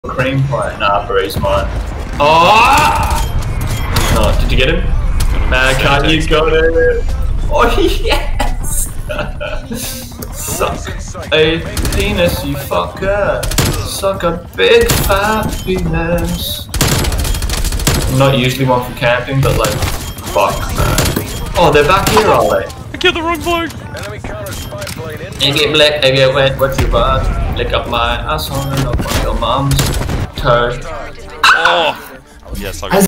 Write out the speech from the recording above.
cream pie. Nah, Bree's mine. Oh! No, did you get him? Man, can't you got it? Oh yes! Suck a penis, you fucker. Suck a big fat penis. I'm not usually one for camping, but like, fuck man. Oh, they're back here, are they? I killed the wrong bloke! You get black, I get wet, what's your butt? Lick up my asshole and up on your mum's toes. Oh! Yes, I got